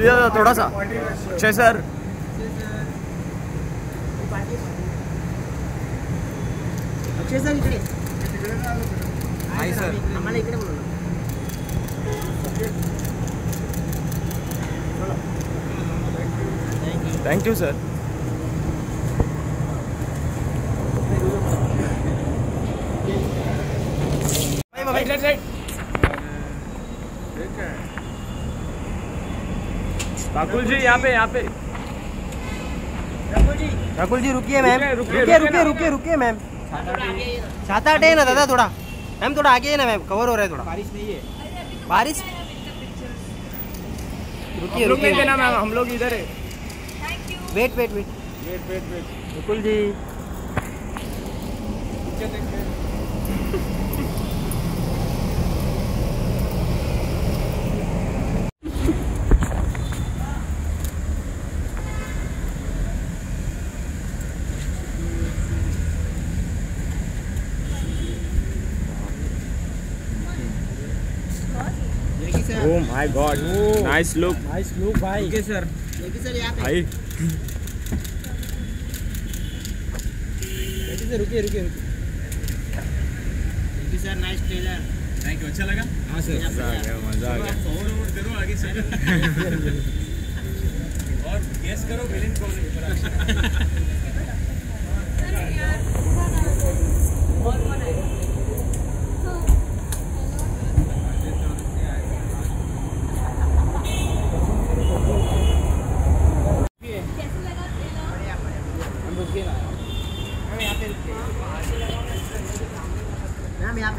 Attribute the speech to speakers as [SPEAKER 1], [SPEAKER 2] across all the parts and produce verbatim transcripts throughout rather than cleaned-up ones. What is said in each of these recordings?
[SPEAKER 1] इधर थोड़ा सा अच्छे सर।
[SPEAKER 2] अच्छे सर इकडे
[SPEAKER 1] हाय सर
[SPEAKER 2] आम्हाला इकडे बोलवा।
[SPEAKER 1] Thank you sir. Rakul ji यहाँ पे यहाँ पे
[SPEAKER 2] राकुल जी रुकिए मैम, रुकिए रुकिए रुकिए रुकिए मैम। सात आठ है ना दादा, थोड़ा मैम थोड़ा आगे है ना मैम, कवर हो रहा है थोड़ा। बारिश नहीं है, बारिश। रुकिए रुकिए
[SPEAKER 1] देना मैम, हम लोग इधर है।
[SPEAKER 2] Wait wait wait
[SPEAKER 1] wait wait wait
[SPEAKER 2] Rakul ji
[SPEAKER 1] Oh my God! Nice look.
[SPEAKER 2] Nice look भाई।
[SPEAKER 1] Okay sir.
[SPEAKER 2] देखिए सर यहाँ पे,
[SPEAKER 1] भाई
[SPEAKER 2] देखिए सर, रुकिए रुकिए रुकिए। देखिए sir, nice trailer.
[SPEAKER 1] Thank you, अच्छा लगा? हाँ सर, मजा आ गया, मजा आ गया। और और करो आगे से। और गेस करो विलेन कौन है।
[SPEAKER 2] मैम यहाँ पे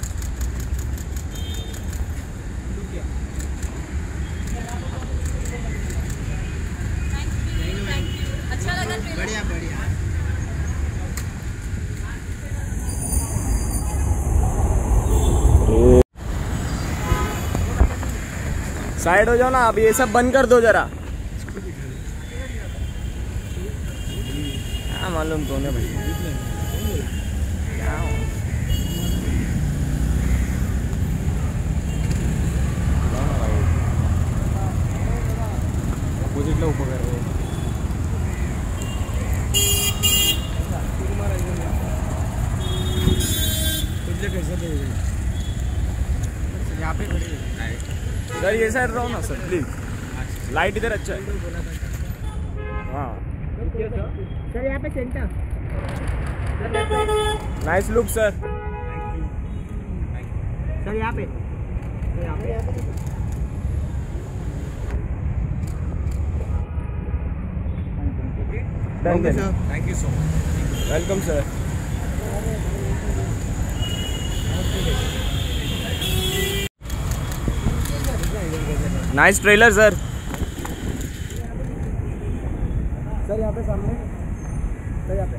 [SPEAKER 3] अच्छा लगा,
[SPEAKER 2] बढ़िया बढ़िया।
[SPEAKER 1] साइड हो जाओ ना, अब ये सब बंद कर दो जरा। क्या मालूम कौन है भाई। अपोजिटला उभं कर।
[SPEAKER 2] यहाँ पे
[SPEAKER 1] सर ये साइड रहो ना सर प्लीज, लाइट इधर अच्छा है। हाँ
[SPEAKER 2] सर यहाँ पे centre.
[SPEAKER 1] Nice look sir.
[SPEAKER 2] Sir यहाँ पे, यहाँ पे
[SPEAKER 1] thank you so much. Welcome sir. Nice trailer sir.
[SPEAKER 2] Sir यहाँ पे सामने, सर यहाँ पे।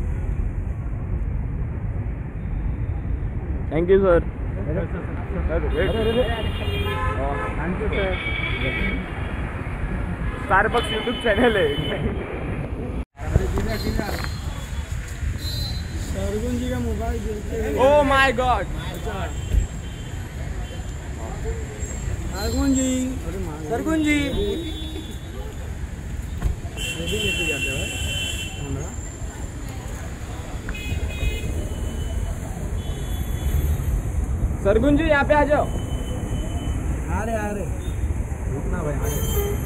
[SPEAKER 1] Thank you sir.
[SPEAKER 2] Thank you sir.
[SPEAKER 1] Starbucks YouTube channel है।
[SPEAKER 2] सरगुन जी का मोबाइल देखते हैं।
[SPEAKER 1] Oh my God.
[SPEAKER 2] Sargun ji, Sargun ji ये भी लेके जाते हैं हमरा।
[SPEAKER 1] सरगुन जी यहाँ पे आ जाओ।
[SPEAKER 2] आ रहे आ रहे, रुकना भाई, आ रहे।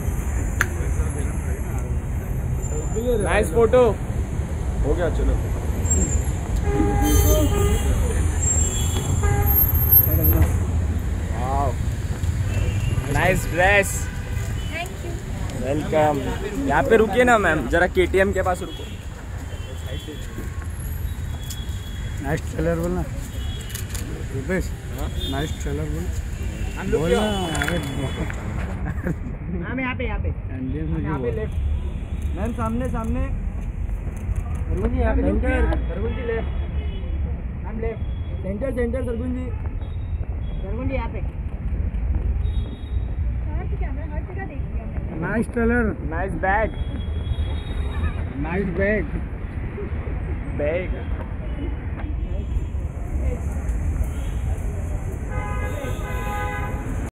[SPEAKER 1] नाइस फोटो हो गया, चलो। Wow nice dress.
[SPEAKER 3] Thank you.
[SPEAKER 1] Welcome. यहाँ पे रुकिए ना मैम, जरा केटीएम के पास रुको।
[SPEAKER 2] नाइस ट्रेलर बोलना रुपेश, नाइस ट्रेलर बोल। बोलना मैम यहाँ पे, यहाँ पे यहाँ पे लेफ्ट मैम, सामने सामने। सरगुन जी यहाँ पे, centre Sargun ji left ma'am, left centre centre Sargun ji, Sargun ji यहाँ पे।
[SPEAKER 3] हर जगह देख लिया मैंने।
[SPEAKER 2] Nice trailer,
[SPEAKER 1] nice bag
[SPEAKER 2] nice bag
[SPEAKER 1] bag